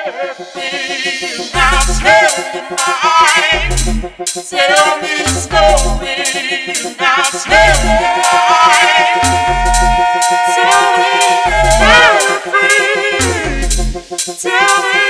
Now tell me why. Tell me slowly. Now tell me why. Tell me that I'm free. Tell me.